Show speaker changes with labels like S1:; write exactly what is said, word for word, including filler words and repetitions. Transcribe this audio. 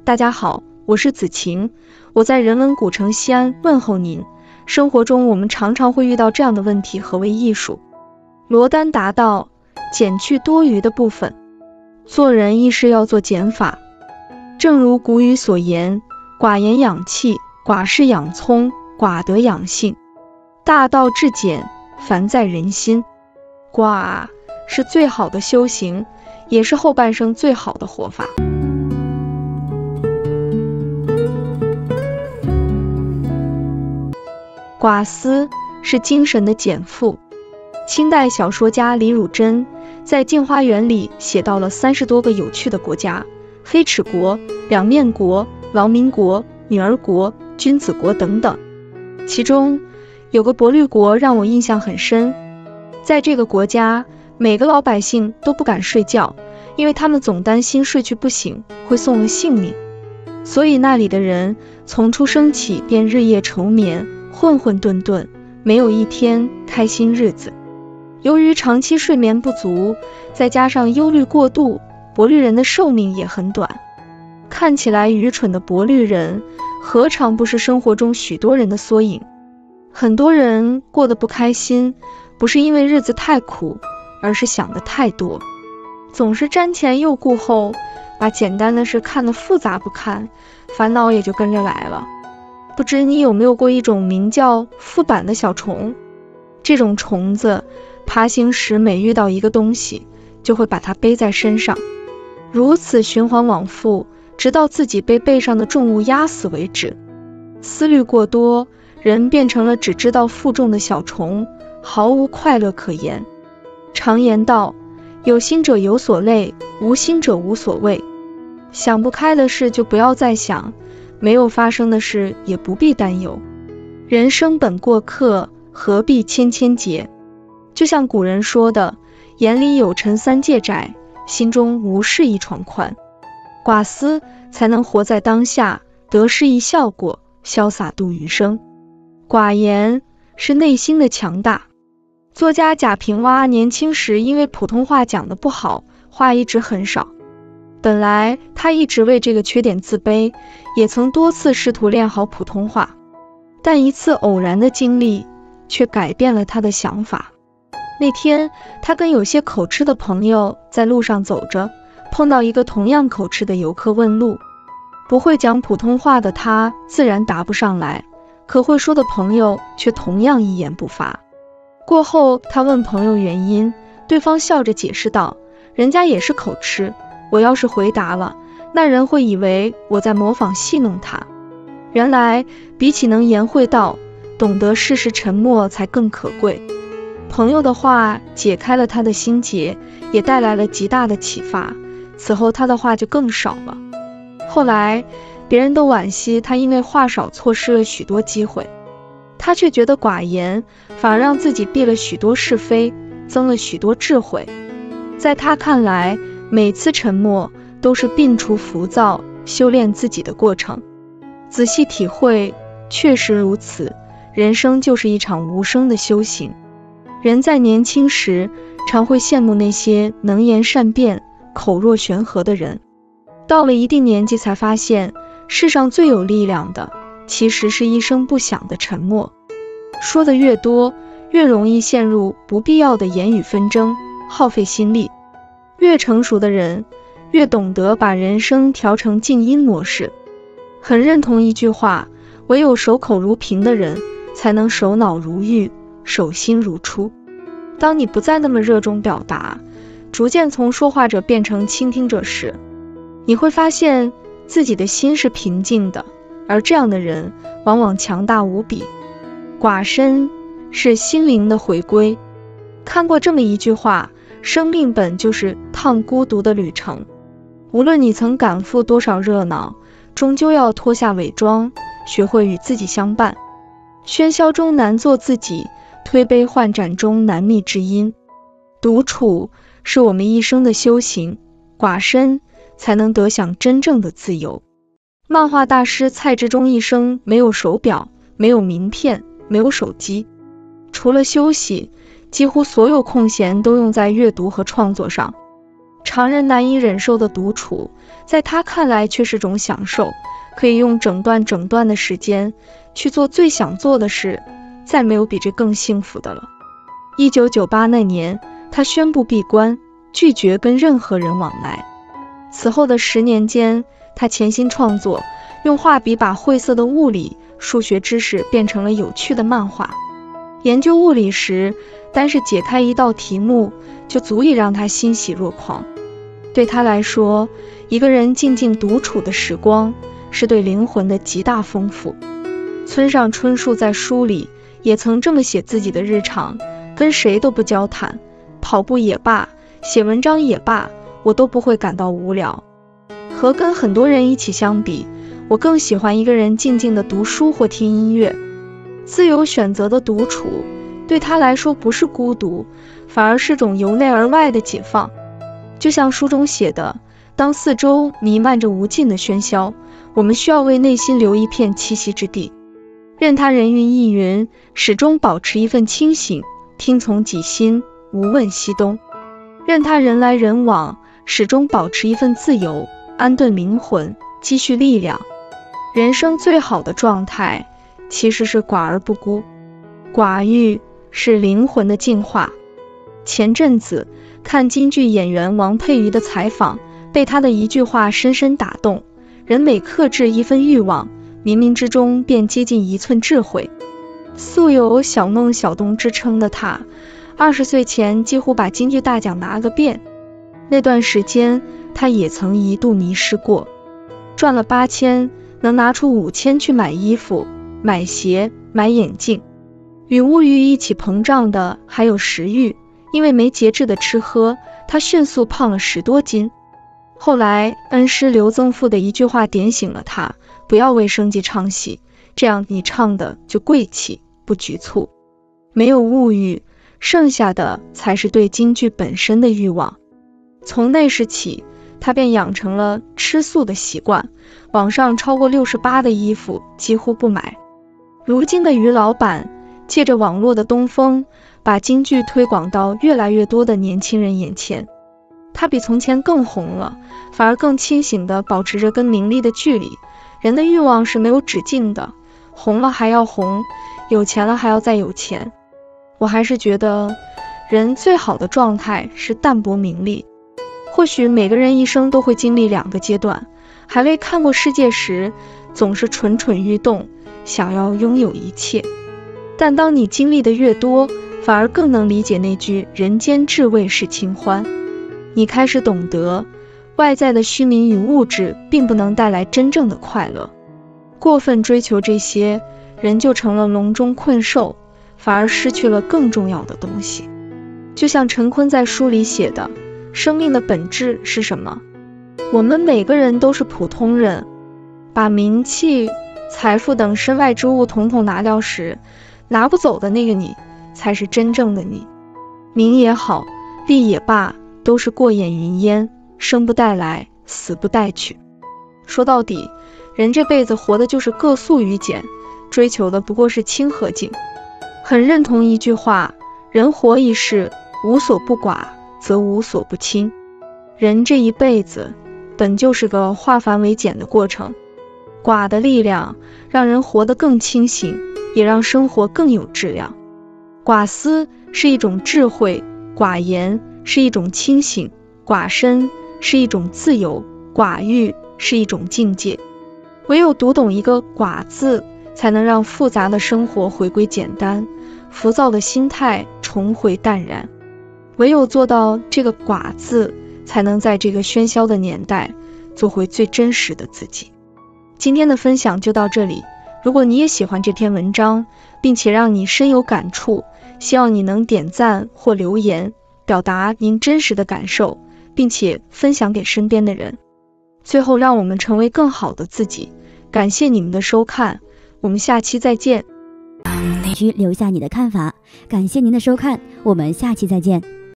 S1: 大家好，我是子晴，我在人文古城西安问候您。生活中我们常常会遇到这样的问题：何为艺术？罗丹答道：减去多余的部分。做人亦是要做减法。正如古语所言，寡言养气，寡事养聪，寡德养性。大道至简，凡在人心。寡是最好的修行，也是后半生最好的活法。寡思是精神的减负。清代小说家李汝珍在《镜花缘》里写到了三十多个有趣的国家：飞齿国、两面国、劳民国、女儿国、君子国等等。其中有个薄绿国让我印象很深。在这个国家，每个老百姓都不敢睡觉，因为他们总担心睡去不醒会送了性命，所以那里的人从出生起便日夜愁眠，混混沌沌，没有一天开心日子。由于长期睡眠不足，再加上忧虑过度，薄绿人的寿命也很短。看起来愚蠢的薄绿人，何尝不是生活中许多人的缩影？很多人过得不开心，不是因为日子太苦，而是想的太多，总是瞻前又顾后，把简单的事看得复杂不堪，烦恼也就跟着来了。不知你有没有过一种名叫腹板的小虫？这种虫子爬行时每遇到一个东西，就会把它背在身上，如此循环往复，直到自己被背上的重物压死为止。思虑过多，人变成了只知道负重的小虫，毫无快乐可言。常言道，有心者有所累，无心者无所谓。想不开的事就不要再想，没有发生的事也不必担忧。人生本过客，何必千千结？就像古人说的，眼里有尘三界窄，心中无事一床宽。寡思才能活在当下，得失一笑过，潇洒度余生。寡言是内心的强大。作家贾平凹年轻时因为普通话讲得不好，话一直很少。本来他一直为这个缺点自卑，也曾多次试图练好普通话，但一次偶然的经历却改变了他的想法。那天他跟有些口吃的朋友在路上走着，碰到一个同样口吃的游客问路。不会讲普通话的他自然答不上来，可会说的朋友却同样一言不发。过后他问朋友原因，对方笑着解释道，人家也是口吃，我要是回答了，那人会以为我在模仿戏弄他。原来比起能言会道，懂得适时沉默才更可贵。朋友的话解开了他的心结，也带来了极大的启发，此后他的话就更少了。后来别人都惋惜他因为话少错失了许多机会，他却觉得寡言反而让自己避了许多是非，增了许多智慧。在他看来，每次沉默都是摒除浮躁，修炼自己的过程。仔细体会，确实如此，人生就是一场无声的修行。人在年轻时常会羡慕那些能言善辩、口若悬河的人，到了一定年纪才发现，世上最有力量的其实是一声不响的沉默。说的越多，越容易陷入不必要的言语纷争，耗费心力。越成熟的人，越懂得把人生调成静音模式。很认同一句话，唯有守口如瓶的人，才能守脑如玉，手心如初。当你不再那么热衷表达，逐渐从说话者变成倾听者时，你会发现自己的心是平静的，而这样的人往往强大无比。寡身是心灵的回归。看过这么一句话，生命本就是趟孤独的旅程，无论你曾赶赴多少热闹，终究要脱下伪装，学会与自己相伴。喧嚣中难做自己，推杯换盏中难觅知音。独处是我们一生的修行，寡身才能得享真正的自由。漫画大师蔡志忠一生没有手表，没有名片，没有手机，除了休息，几乎所有空闲都用在阅读和创作上。 常人难以忍受的独处，在他看来却是种享受，可以用整段整段的时间去做最想做的事，再没有比这更幸福的了。一九九八那年，他宣布闭关，拒绝跟任何人往来。此后的十年间，他潜心创作，用画笔把晦涩的物理、数学知识变成了有趣的漫画。研究物理时，单是解开一道题目，就足以让他欣喜若狂。对他来说，一个人静静独处的时光，是对灵魂的极大丰富。村上春树在书里也曾这么写自己的日常：跟谁都不交谈，跑步也罢，写文章也罢，我都不会感到无聊。和跟很多人一起相比，我更喜欢一个人静静的读书或听音乐。自由选择的独处，对他来说不是孤独，反而是种由内而外的解放。就像书中写的，当四周弥漫着无尽的喧嚣，我们需要为内心留一片栖息之地。任他人云亦云，始终保持一份清醒，听从己心，无问西东。任他人来人往，始终保持一份自由，安顿灵魂，积蓄力量。人生最好的状态，其实是寡而不孤。寡欲是灵魂的净化。前阵子看京剧演员王佩瑜的采访，被他的一句话深深打动：人每克制一分欲望，冥冥之中便接近一寸智慧。素有小弄小东之称的他，二十岁前几乎把京剧大奖拿个遍。那段时间他也曾一度迷失过，赚了八千，能拿出五千去买衣服、买鞋、买眼镜。与物欲一起膨胀的还有食欲，因为没节制的吃喝，他迅速胖了十多斤。后来恩师刘增富的一句话点醒了他：不要为生计唱戏，这样你唱的就贵气不局促。没有物欲，剩下的才是对京剧本身的欲望。从那时起，他便养成了吃素的习惯，网上超过六十八的衣服几乎不买。如今的于老板借着网络的东风，把京剧推广到越来越多的年轻人眼前。他比从前更红了，反而更清醒地保持着跟名利的距离。人的欲望是没有止境的，红了还要红，有钱了还要再有钱。我还是觉得人最好的状态是淡泊名利。或许每个人一生都会经历两个阶段，还未看过世界时，总是蠢蠢欲动，想要拥有一切。但当你经历的越多，反而更能理解那句人间至味是清欢。你开始懂得，外在的虚名与物质并不能带来真正的快乐。过分追求这些，人就成了笼中困兽，反而失去了更重要的东西。就像陈坤在书里写的，生命的本质是什么？我们每个人都是普通人，把名气、财富等身外之物统统拿掉时，拿不走的那个你，才是真正的你。名也好，利也罢，都是过眼云烟，生不带来，死不带去。说到底，人这辈子活的就是各素于简，追求的不过是清和静。很认同一句话：人活一世，无所不寡，则无所不清。人这一辈子本就是个化繁为简的过程，寡的力量让人活得更清醒，也让生活更有质量。寡思是一种智慧，寡言是一种清醒，寡身是一种自由，寡欲是一种境界。唯有读懂一个寡字，才能让复杂的生活回归简单，浮躁的心态重回淡然。唯有做到这个寡字，才能在这个喧嚣的年代做回最真实的自己。今天的分享就到这里，如果你也喜欢这篇文章，并且让你深有感触，希望你能点赞或留言，表达您真实的感受，并且分享给身边的人。最后，让我们成为更好的自己。感谢你们的收看，我们下期再见。
S2: 需留下你的看法。感谢您的收看，我们下期再见。